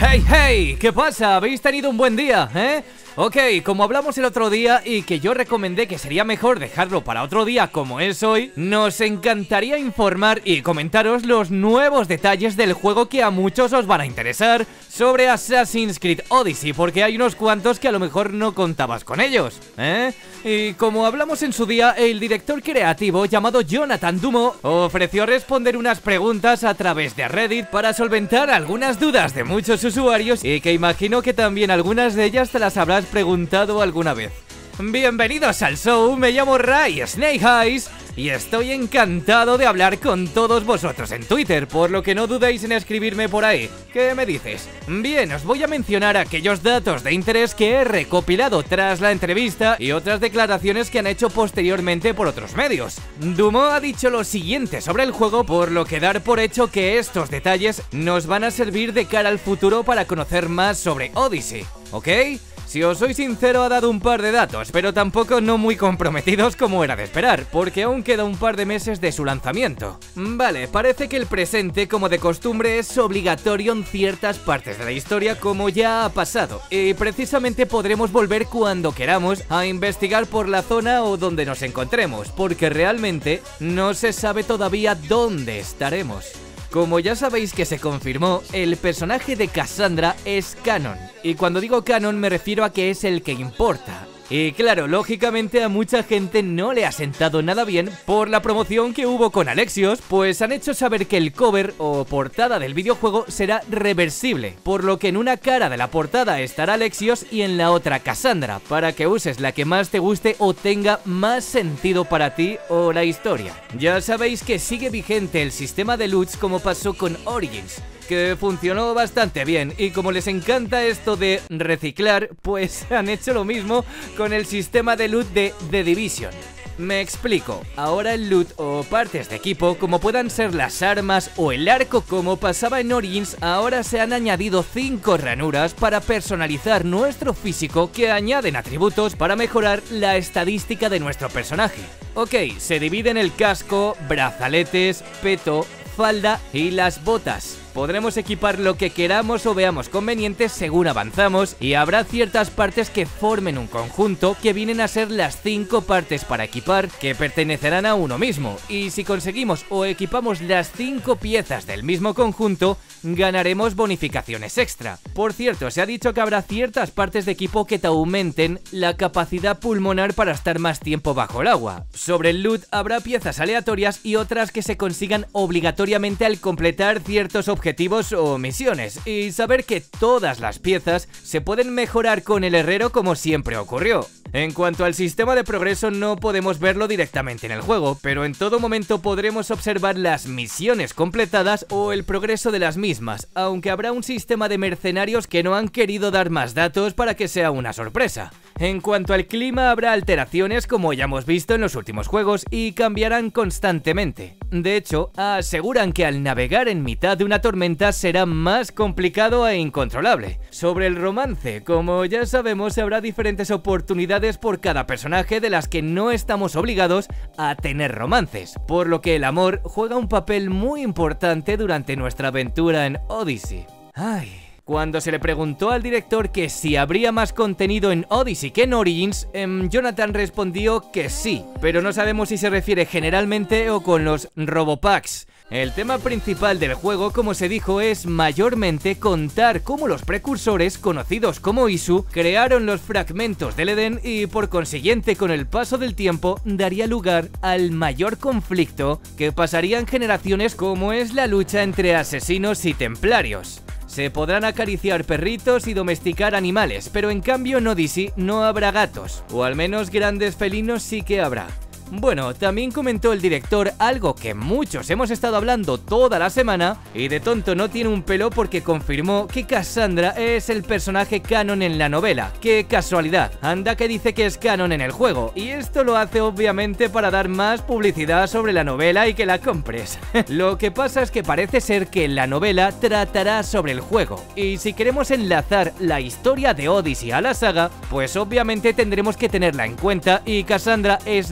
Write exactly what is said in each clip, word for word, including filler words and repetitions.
Hey, hey, ¿qué pasa? ¿Habéis tenido un buen día, eh? Ok, como hablamos el otro día y que yo recomendé que sería mejor dejarlo para otro día como es hoy, nos encantaría informar y comentaros los nuevos detalles del juego que a muchos os van a interesar sobre Assassin's Creed Odyssey, porque hay unos cuantos que a lo mejor no contabas con ellos, ¿eh? Y como hablamos en su día, el director creativo llamado Jonathan Dumont ofreció responder unas preguntas a través de Reddit para solventar algunas dudas de muchos usuarios y que imagino que también algunas de ellas te las habrás preguntado alguna vez. Bienvenidos al show, me llamo Ray Snake Eyes y estoy encantado de hablar con todos vosotros en Twitter, por lo que no dudéis en escribirme por ahí. ¿Qué me dices? Bien, os voy a mencionar aquellos datos de interés que he recopilado tras la entrevista y otras declaraciones que han hecho posteriormente por otros medios. Dumont ha dicho lo siguiente sobre el juego, por lo que dar por hecho que estos detalles nos van a servir de cara al futuro para conocer más sobre Odyssey, ¿ok? Si os soy sincero, ha dado un par de datos, pero tampoco no muy comprometidos como era de esperar, porque aún queda un par de meses de su lanzamiento. Vale, parece que el presente, como de costumbre, es obligatorio en ciertas partes de la historia, como ya ha pasado, y precisamente podremos volver cuando queramos a investigar por la zona o donde nos encontremos, porque realmente no se sabe todavía dónde estaremos. Como ya sabéis que se confirmó, el personaje de Cassandra es canon, y cuando digo canon me refiero a que es el que importa. Y claro, lógicamente a mucha gente no le ha sentado nada bien por la promoción que hubo con Alexios, pues han hecho saber que el cover o portada del videojuego será reversible, por lo que en una cara de la portada estará Alexios y en la otra Cassandra, para que uses la que más te guste o tenga más sentido para ti o la historia. Ya sabéis que sigue vigente el sistema de loots como pasó con Origins, que funcionó bastante bien, y como les encanta esto de reciclar, pues han hecho lo mismo con el sistema de loot de The Division. Me explico, ahora el loot o partes de equipo, como puedan ser las armas o el arco como pasaba en Origins, ahora se han añadido cinco ranuras para personalizar nuestro físico que añaden atributos para mejorar la estadística de nuestro personaje. Ok, se dividen el casco, brazaletes, peto, falda y las botas. Podremos equipar lo que queramos o veamos conveniente según avanzamos, y habrá ciertas partes que formen un conjunto que vienen a ser las cinco partes para equipar que pertenecerán a uno mismo, y si conseguimos o equipamos las cinco piezas del mismo conjunto, ganaremos bonificaciones extra. Por cierto, se ha dicho que habrá ciertas partes de equipo que te aumenten la capacidad pulmonar para estar más tiempo bajo el agua. Sobre el loot habrá piezas aleatorias y otras que se consigan obligatoriamente al completar ciertos objetivos objetivos o misiones, y saber que todas las piezas se pueden mejorar con el herrero como siempre ocurrió. En cuanto al sistema de progreso, no podemos verlo directamente en el juego, pero en todo momento podremos observar las misiones completadas o el progreso de las mismas, aunque habrá un sistema de mercenarios que no han querido dar más datos para que sea una sorpresa. En cuanto al clima, habrá alteraciones como ya hemos visto en los últimos juegos y cambiarán constantemente. De hecho, aseguran que al navegar en mitad de una tormenta será más complicado e incontrolable. Sobre el romance, como ya sabemos, habrá diferentes oportunidades por cada personaje de las que no estamos obligados a tener romances, por lo que el amor juega un papel muy importante durante nuestra aventura en Odyssey. Ay... Cuando se le preguntó al director que si habría más contenido en Odyssey que en Origins, eh, Jonathan respondió que sí, pero no sabemos si se refiere generalmente o con los Robopacks. El tema principal del juego, como se dijo, es mayormente contar cómo los precursores, conocidos como Isu, crearon los fragmentos del Edén y por consiguiente con el paso del tiempo daría lugar al mayor conflicto que pasaría en generaciones, como es la lucha entre asesinos y templarios. Se podrán acariciar perritos y domesticar animales, pero en cambio en Odyssey no habrá gatos, o al menos grandes felinos sí que habrá. Bueno, también comentó el director algo que muchos hemos estado hablando toda la semana, y de tonto no tiene un pelo porque confirmó que Cassandra es el personaje canon en la novela. ¡Qué casualidad! Anda que dice que es canon en el juego, y esto lo hace obviamente para dar más publicidad sobre la novela y que la compres. Lo que pasa es que parece ser que la novela tratará sobre el juego, y si queremos enlazar la historia de Odyssey a la saga, pues obviamente tendremos que tenerla en cuenta, y Cassandra es la protagonista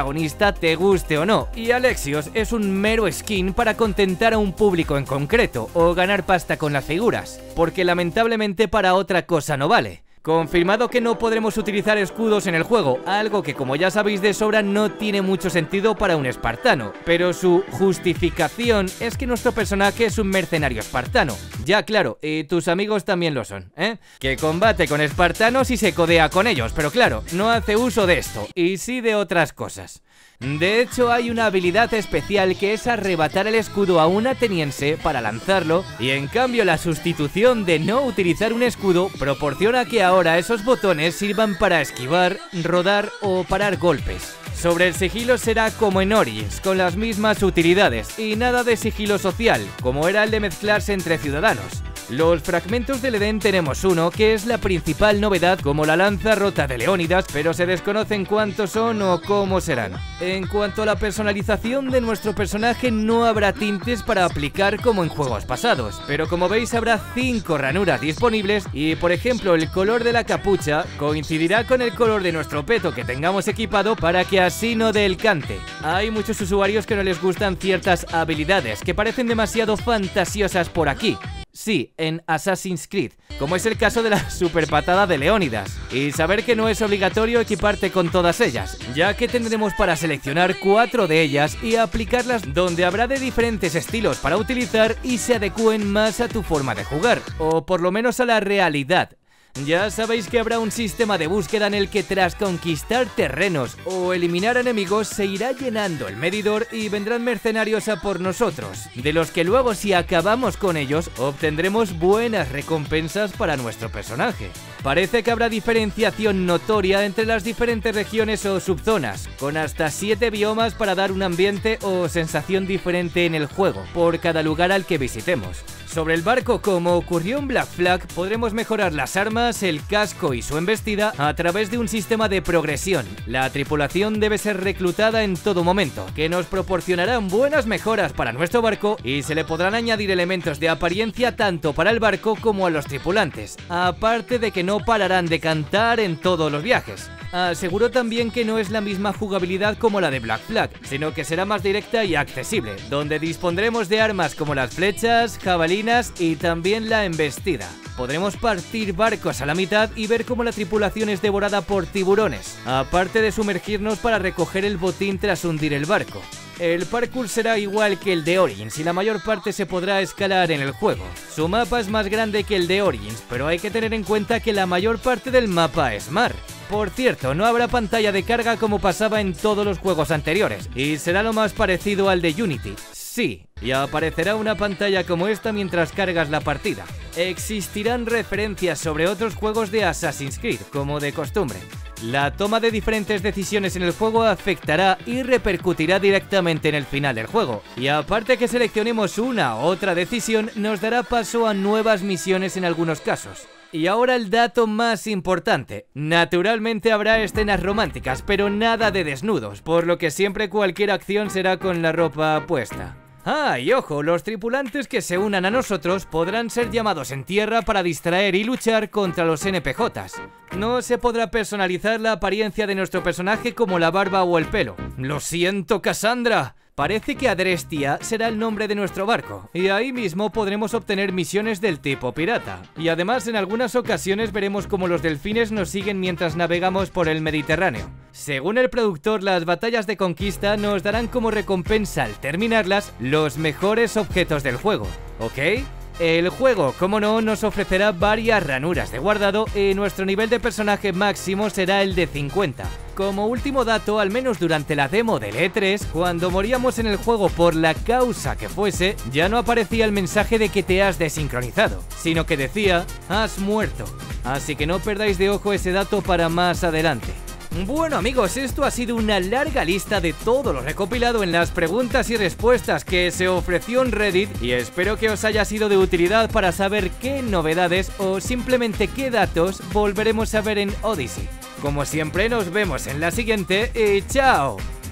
protagonista te guste o no, y Alexios es un mero skin para contentar a un público en concreto o ganar pasta con las figuras, porque lamentablemente para otra cosa no vale. Confirmado que no podremos utilizar escudos en el juego, algo que como ya sabéis de sobra no tiene mucho sentido para un espartano, pero su justificación es que nuestro personaje es un mercenario espartano. Ya claro, y tus amigos también lo son, ¿eh? Que combate con espartanos y se codea con ellos, pero claro, no hace uso de esto, y sí de otras cosas. De hecho, hay una habilidad especial que es arrebatar el escudo a un ateniense para lanzarlo, y en cambio la sustitución de no utilizar un escudo proporciona que ahora esos botones sirvan para esquivar, rodar o parar golpes. Sobre el sigilo será como en Origins, con las mismas utilidades, y nada de sigilo social, como era el de mezclarse entre ciudadanos. Los fragmentos del Edén tenemos uno, que es la principal novedad, como la lanza rota de Leónidas, pero se desconocen cuántos son o cómo serán. En cuanto a la personalización de nuestro personaje, no habrá tintes para aplicar como en juegos pasados, pero como veis habrá cinco ranuras disponibles y, por ejemplo, el color de la capucha coincidirá con el color de nuestro peto que tengamos equipado para que así no dé el cante. Hay muchos usuarios que no les gustan ciertas habilidades que parecen demasiado fantasiosas por aquí. Sí, en Assassin's Creed, como es el caso de la super patada de Leónidas, y saber que no es obligatorio equiparte con todas ellas, ya que tendremos para seleccionar cuatro de ellas y aplicarlas donde habrá de diferentes estilos para utilizar y se adecúen más a tu forma de jugar, o por lo menos a la realidad. Ya sabéis que habrá un sistema de búsqueda en el que tras conquistar terrenos o eliminar enemigos se irá llenando el medidor y vendrán mercenarios a por nosotros, de los que luego si acabamos con ellos obtendremos buenas recompensas para nuestro personaje. Parece que habrá diferenciación notoria entre las diferentes regiones o subzonas, con hasta siete biomas para dar un ambiente o sensación diferente en el juego, por cada lugar al que visitemos. Sobre el barco, como ocurrió en Black Flag, podremos mejorar las armas, el casco y su embestida a través de un sistema de progresión. La tripulación debe ser reclutada en todo momento, que nos proporcionarán buenas mejoras para nuestro barco y se le podrán añadir elementos de apariencia tanto para el barco como a los tripulantes, aparte de que no pararán de cantar en todos los viajes. Aseguró también que no es la misma jugabilidad como la de Black Flag, sino que será más directa y accesible, donde dispondremos de armas como las flechas, jabalinas y también la embestida. Podremos partir barcos a la mitad y ver cómo la tripulación es devorada por tiburones, aparte de sumergirnos para recoger el botín tras hundir el barco. El parkour será igual que el de Origins y la mayor parte se podrá escalar en el juego. Su mapa es más grande que el de Origins, pero hay que tener en cuenta que la mayor parte del mapa es mar. Por cierto, no habrá pantalla de carga como pasaba en todos los juegos anteriores, y será lo más parecido al de Unity. Sí, y aparecerá una pantalla como esta mientras cargas la partida. Existirán referencias sobre otros juegos de Assassin's Creed, como de costumbre. La toma de diferentes decisiones en el juego afectará y repercutirá directamente en el final del juego, y aparte que seleccionemos una u otra decisión, nos dará paso a nuevas misiones en algunos casos. Y ahora el dato más importante. Naturalmente habrá escenas románticas, pero nada de desnudos, por lo que siempre cualquier acción será con la ropa puesta. Ah, y ojo, los tripulantes que se unan a nosotros podrán ser llamados en tierra para distraer y luchar contra los N P Js. No se podrá personalizar la apariencia de nuestro personaje como la barba o el pelo. ¡Lo siento, Cassandra! Parece que Adrestia será el nombre de nuestro barco, y ahí mismo podremos obtener misiones del tipo pirata. Y además en algunas ocasiones veremos cómo los delfines nos siguen mientras navegamos por el Mediterráneo. Según el productor, las batallas de conquista nos darán como recompensa al terminarlas los mejores objetos del juego, ¿ok? El juego, como no, nos ofrecerá varias ranuras de guardado y nuestro nivel de personaje máximo será el de cincuenta. Como último dato, al menos durante la demo del E tres, cuando moríamos en el juego por la causa que fuese, ya no aparecía el mensaje de que te has desincronizado, sino que decía, has muerto. Así que no perdáis de ojo ese dato para más adelante. Bueno amigos, esto ha sido una larga lista de todo lo recopilado en las preguntas y respuestas que se ofreció en Reddit y espero que os haya sido de utilidad para saber qué novedades o simplemente qué datos volveremos a ver en Odyssey. Como siempre nos vemos en la siguiente y ¡chao!